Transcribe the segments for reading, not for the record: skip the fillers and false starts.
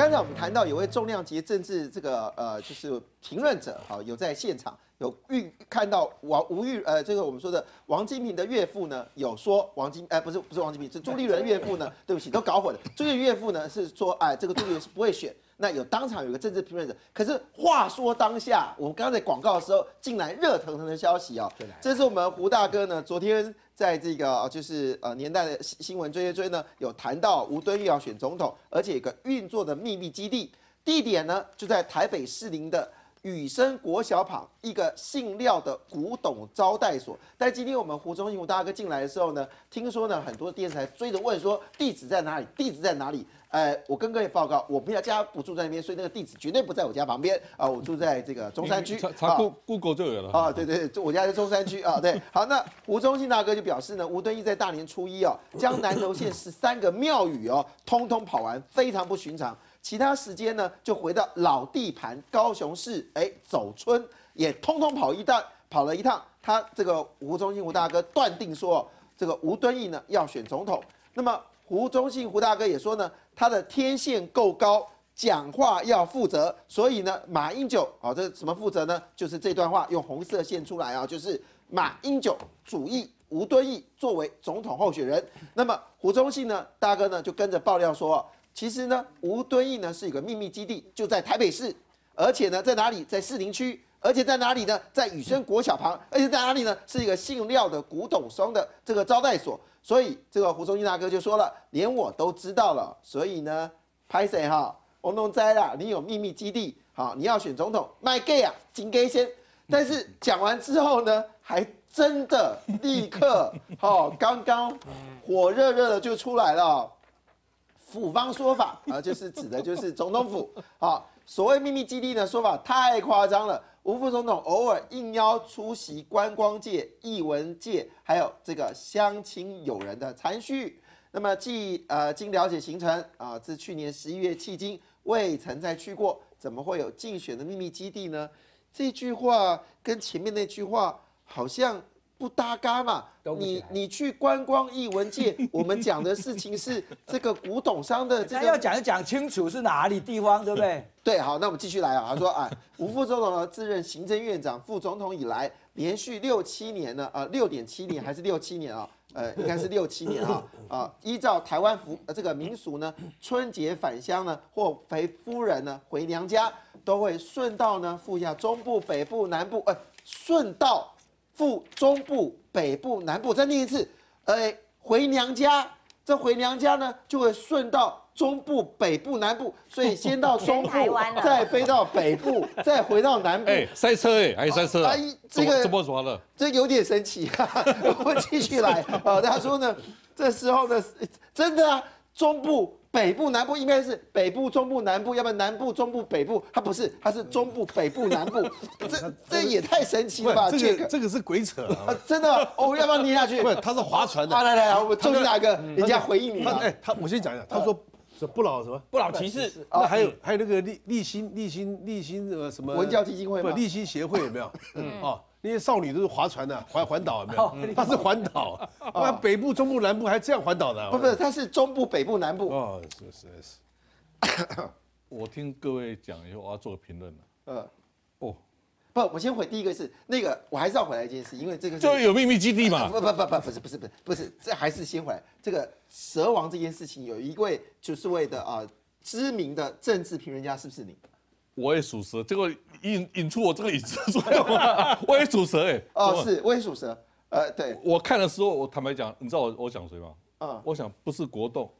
刚才我们谈到有位重量级政治就是评论者有在现场有看到这个我们说的王金平的岳父呢，有说不是王金平，是朱立伦岳父呢，对不起，都搞混了。朱立伦岳父呢是说，这个朱立伦是不会选。那当场有一个政治评论者，可是话说当下，我们刚才广告的时候，竟然热腾腾的消息哦，这是我们胡大哥呢，昨天在这个就是年代的新闻追呢，有谈到吴敦义要选总统，而且有个运作的秘密基地，地点呢就在台北士林的宇升国小旁一个姓廖的古董招待所。但今天我们胡忠信胡大哥进来的时候呢，听说呢很多电视台追着问说地址在哪里，地址在哪里？我跟各位报告，我们家不住在那边，所以那个地址绝对不在我家旁边啊，我住在这个中山区。 查 Google 就有了啊。 对，我家在中山区啊。对，好，那胡忠信大哥就表示呢，吴敦义在大年初一将南投县13个庙宇通通跑完，非常不寻常。其他时间呢，就回到老地盘高雄市，走春也通通跑了一趟。他这个胡忠信胡大哥断定说，这个吴敦义呢要选总统。那么胡忠信胡大哥也说呢，他的天线够高，讲话要负责，所以呢，马英九这什么负责呢？就是这段话用红色线出来就是马英九主义吴敦义作为总统候选人。那么胡忠信呢大哥呢就跟着爆料说，其实呢吴敦义呢是有个秘密基地，就在台北市，而且呢在哪里？在士林区。而且在哪里呢？在宇升国小旁，而且在哪里呢？是一个姓廖的古董商的这个招待所。所以这个胡忠信大哥就说了，连我都知道了。所以呢，拍谁我弄栽啦，你有秘密基地，你要选总统，卖 gay 啊，金 gay 先。但是讲完之后呢，还真的立刻刚刚火热热的就出来了。府方说法就是指的就是总统府所谓秘密基地呢，说法太夸张了。吴副总统偶尔应邀出席观光界、艺文界，还有这个乡亲友人的参叙。那么经了解行程自去年11月迄今未曾再去过，怎么会有竞选的秘密基地呢？这句话跟前面那句话好像不搭嘎嘛。你去观光艺文界，我们讲的事情是这个古董商的这个， 要讲清楚是哪里地方，对不对？ 对，好，那我们继续来他说吴副总统呢自任行政院长、副总统以来，连续6-7年呢，6.7年还是6-7年应该是6-7年依照台湾这个民俗呢，春节返乡呢，或陪夫人呢回娘家，都会顺道呢赴下中部、北部、南部，顺道赴中部、北部、南部，再念一次，回娘家，这回娘家呢就会顺道中部、北部、南部，所以先到中部，再飞到北部，再回到南部。 塞车还塞车这个怎么说了？ 这有点神奇我们继续来他说呢，这时候呢，真的中部。北部、南部应该是北部、中部、南部，要不然南部、中部、北部，它不是，它是中部、北部、南部，这也太神奇了吧！ 这个是鬼扯真的要不要念下去？ 不是，他是划船的。 来，我们忠信大哥，人家回应你了。 我先讲一下，他说不老什么不老骑士， 那还有那个立新什么文教基金会吗？ 立新协会有没有？那些少女都是划船的，环岛有没有？他是环岛，北部、中部、南部还这样环岛的？ 不是，他是中部、北部、南部。 是。 我听各位讲以后，我要做个评论了。 不，我先回第一个是那个，我还是要回来一件事，因为这个就有秘密基地嘛。 不是，这还是先回来。这个蛇王这件事情，有一位就是为的知名的政治评论家，是不是你？ 我也属蛇，结果引出我这个影子出来，我也属蛇是，我也属蛇。对。 我看的时候，我坦白讲，你知道我讲谁吗？我想不是国栋。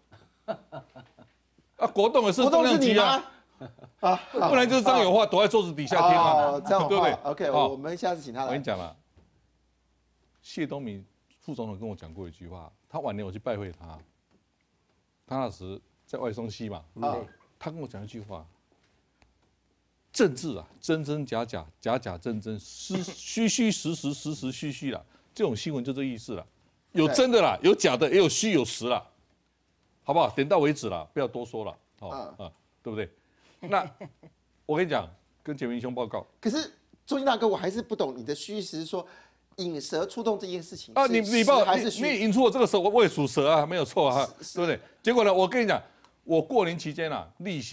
国栋也是重量级不然就是张友化躲在桌子底下听这样对不对 ？OK， 我们下次请他来。 我跟你讲了，谢东闵副总统跟我讲过一句话，他晚年我去拜会他，他那时在外松溪嘛，他跟我讲一句话。政治真真假假，假假真真，虚虚实实，实实虚虚啦。这种新闻就这意思了，有真的啦，有假的，也有虚有实啦，好不好？点到为止啦，不要多说了，对不对？那我跟你讲，跟简明兄报告。 可是忠信大哥，我还是不懂你的虚实，说引蛇出洞这件事情你报你引出我这个蛇，我也属蛇没有错对不对？结果呢，我跟你讲，我过年期间立行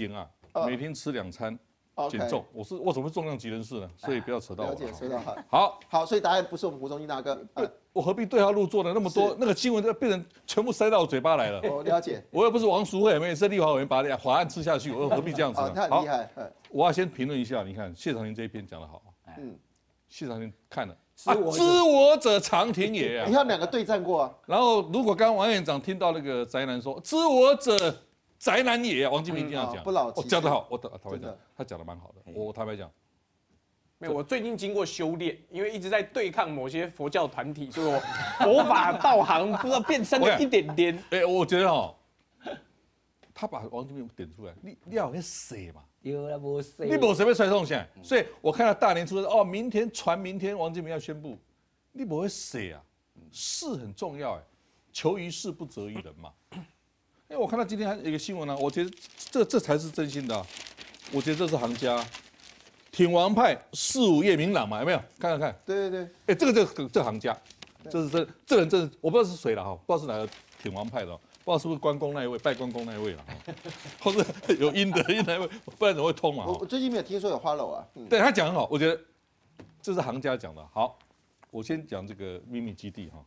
每天吃2餐， OK 减重。我怎么会重量级人士呢？所以不要扯到我。 了解，收到。 好， 好，所以答案不是我们胡宗义大哥。 我何必对号入座呢？那么多那个新闻都变成全部塞到我嘴巴来了。 我了解。 我又不是王淑慧，也是立法委员把法案吃下去，我又何必这样子呢？ 他很厉害。 我要先评论一下，你看谢长廷这一篇讲得好。谢长廷看了知我者常庭也啊。 你看2个对战过啊。 然后如果刚刚王院长听到那个宅男说知我者宅男也啊，王金平一定要讲， 不老。 讲得好，我坦白讲，他讲得蛮好的。我坦白讲。 没有，我最近经过修炼，因为一直在对抗某些佛教团体，所以我佛法道行不知道变深了一点点。 我觉得他把王金平点出来，你要那谁嘛？ 有啦，无谁。 你无谁要揣动下，所以我看到大年初二明天王金平要宣布，你不会谁啊？事很重要哎，求于事不责于人嘛。我看到今天还有一个新闻啊，我觉得这才是真心的，我觉得这是行家。挺王派4、5夜明朗嘛，有没有？看看。 对。 这个行家，这人真是我不知道是谁了哈，不知道是哪个挺王派的，不知道是不是关公那一位，拜关公那一位了，或者有阴的那一位，不然怎么会通嘛？ 我最近没有听说有花楼啊。 对他讲很好，我觉得这是行家讲的。好，我先讲这个秘密基地哈，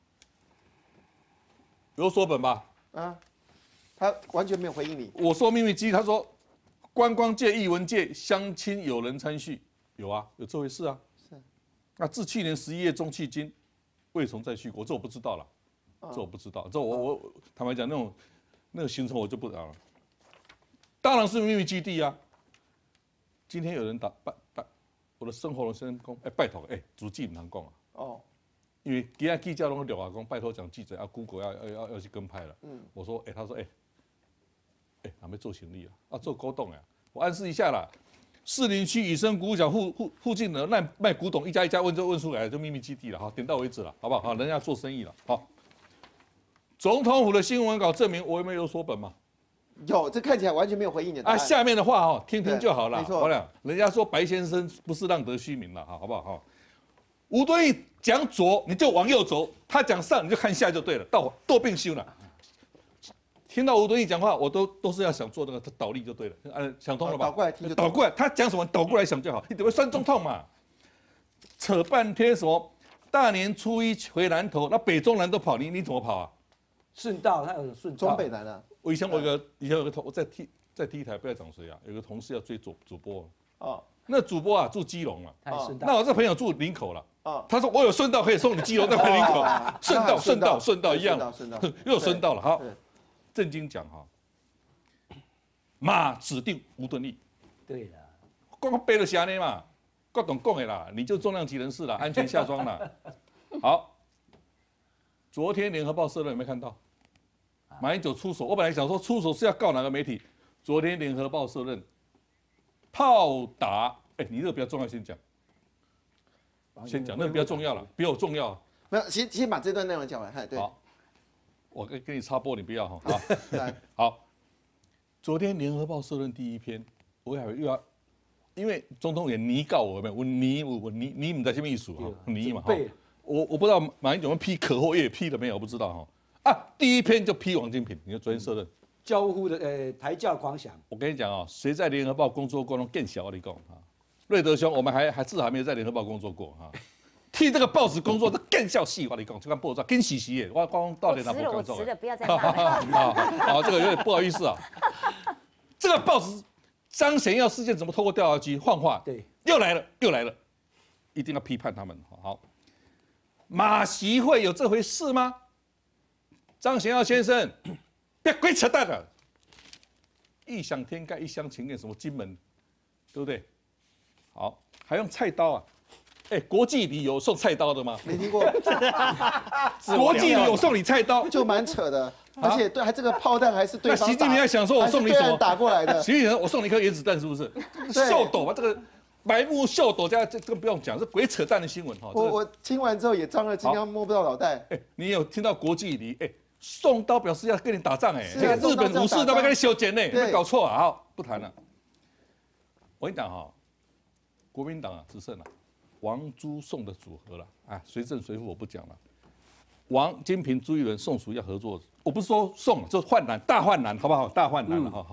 有所本吧？ 他完全没有回应你。 我说秘密基地，他说。观光界、艺文界相亲有人参叙，有啊，有这回事啊。是。那自去年11月中迄今，未曾再续过，这我不知道了。这我不知道，这我坦白讲，那个行程我就不知道了。当然是秘密基地啊。今天有人我的生活龙先生讲，拜托，主记唔能讲啊。因为其他记者拢聊啊，讲拜托讲记者啊 ，Google 要去跟拍了。我说，他说，还没做行李啊，做古董呀！我暗示一下啦，士林区以身古小附近的卖古董，一家一家问出来，就秘密基地了，好，点到为止了，好不好？好，人家做生意了，好。总统府的新闻稿证明我有没有所本吗？ 有，这看起来完全没有回应你的答案。 下面的话听听就好了。 没错， 我讲，人家说白先生不是浪得虚名了，好不好？吴敦义讲左你就往右走，他讲上你就看下就对了，倒并修了。听到吴敦义讲话，我都是要想做那个倒立就对了，想通了吧？ 倒过来听就倒过来，他讲什么倒过来想就好，你怎么酸中痛嘛？扯半天什么大年初一回南投，那北中南都跑，你怎么跑啊？ 顺道，他有顺道。 中北南啊。 我以前有个我在 T 台不要讲谁啊，有个同事要追主播那主播啊住基隆啊，那我这朋友住林口了。他说我有顺道可以送你基隆到林口，顺道一样，又顺道了。好。正经讲马指定吴敦义。 对了， 光背了下呢嘛，各懂讲的啦，你就重量级人士啦，安全下装啦。好，昨天联合报社论有没有看到？马英九出手，我本来想说出手是要告哪个媒体，昨天联合报社论炮打，你这个比较重要，先讲，那个比较重要了，比我重要。 没有，先把这段内容讲完，对。 好。我跟你插播，你不要哈。好，昨天联合报社论第1篇，我又要，因为总统也拟告我有没有？我拟唔知什么意思哈？拟嘛哈。我不知道马英九批可或也批了没有？我不知道哈。第1篇就批王金平，你看昨天社论。 交呼的抬轿狂想。 我跟你讲谁在联合报工作过都更小，你讲瑞德兄，我们还至少还没有在联合报工作过替这个报纸工作，这更笑戏。我跟你讲，这个报纸更喜耶，我光到底哪不敢做？ 我吃了，不要再骂。 好，这个有点不好意思啊。这个报纸张贤耀事件怎么透过调查局幻化？ 对， 又来了，一定要批判他们。好，马习会有这回事吗？张贤耀先生，别鬼扯淡了，异想天开，一厢情愿，什么金门，对不对？好，还用菜刀啊？国际礼有送菜刀的吗？ 没听过。 国际礼有送你菜刀， 就蛮扯的，而且还这个炮弹还是对方。 习近平在想说，我送你什么打过来的？ 习近平，我送你一颗原子弹，是不是？秀斗吧，这个白目秀斗加这个不用讲，是鬼扯淡的新闻我听完之后也张了金刚摸不到脑袋。 你有听到国际礼？送刀表示要跟你打仗日本武士都要跟你修剪呢，有没有搞错啊？好，不谈了。我跟你讲国民党只剩了王朱宋的组合了谁正谁负我不讲了。王金平、朱一伦、宋楚瑜要合作，我不是说宋，就是大换蓝，好不好？大换蓝了，好，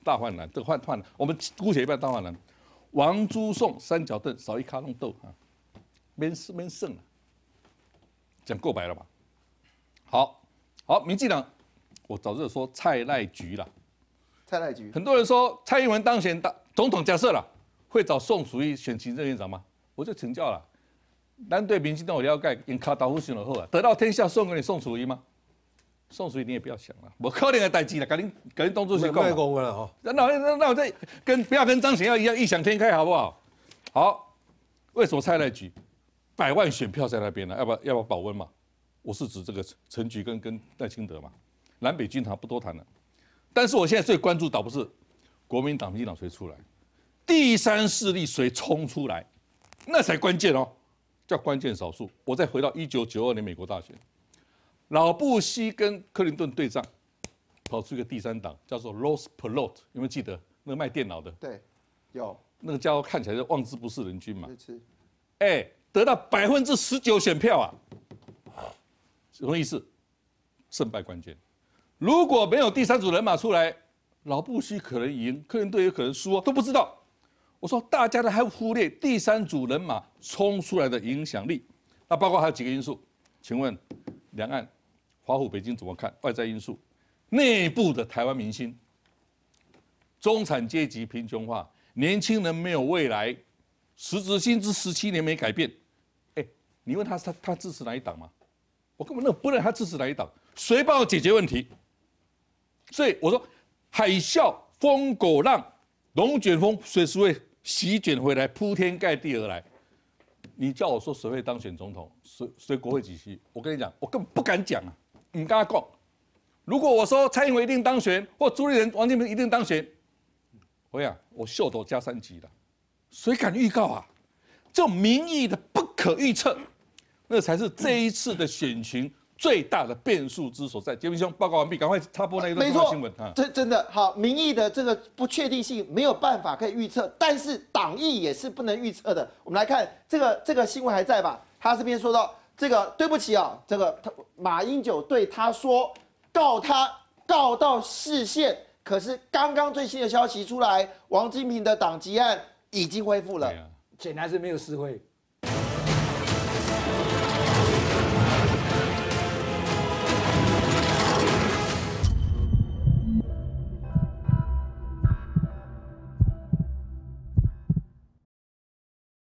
大换蓝，这个换，我们姑且一般大换蓝。王朱宋三角凳少一卡弄豆啊，没剩了，讲够白了吧？好，民进党，我早就说蔡赖局了。 蔡赖局， 很多人说蔡英文当选总统，假设了会找宋楚瑜选行政院长吗？我就请教了，咱对民进党有了解，用卡刀夫选了后啊，得到天下送给你宋楚瑜吗？宋楚瑜你也不要想了，我可怜的代志了，赶紧当作是讲。 公了哈。 那我再不要跟张显耀一样异想天开好不好？好，为什么蔡赖局100万选票在那边呢？要不要保温嘛？我是指这个陈菊跟赖清德嘛，南北军团不多谈了。但是我现在最关注倒不是国民党、民进党谁出来，第三势力谁冲出来，那才关键哦，叫关键少数。我再回到1992年美国大选，老布希跟克林顿对仗，跑出一个第三党，叫做 Ross Perot， 有没有记得？那个卖电脑的， 对，有， 那个家伙看起来就望之不是人君嘛。 是， 得到19%选票啊，什么意思？胜败关键。如果没有第三组人马出来，老布希可能赢，克林顿也可能输，都不知道。我说大家都还忽略第三组人马冲出来的影响力，那包括还有几个因素，请问两岸、华府、北京怎么看？外在因素，内部的台湾民心，中产阶级贫穷化，年轻人没有未来，实质薪资17年没改变。你问他支持哪一党吗？我根本不认他支持哪一党，谁帮我解决问题？所以我说，海啸、风狗浪、龙卷风随时会席卷回来，铺天盖地而来。你叫我说谁会当选总统，谁国会几席？我跟你讲，我根本不敢讲啊，唔敢讲。如果我说蔡英文一定当选，或朱立伦、王金平一定当选，我讲我秀斗加3级了，谁敢预告啊？这种民意的不可预测，那才是这一次的选情最大的变数之所在。杰明兄，报告完毕，赶快插播那一段重要新闻啊！ 这真的好，民意的这个不确定性没有办法可以预测，但是党意也是不能预测的。我们来看这个新闻还在吧？他这边说到这个，对不起啊，这个马英九对他说告到释宪，可是刚刚最新的消息出来，王金平的党籍案已经恢复了， 显然是没有释会。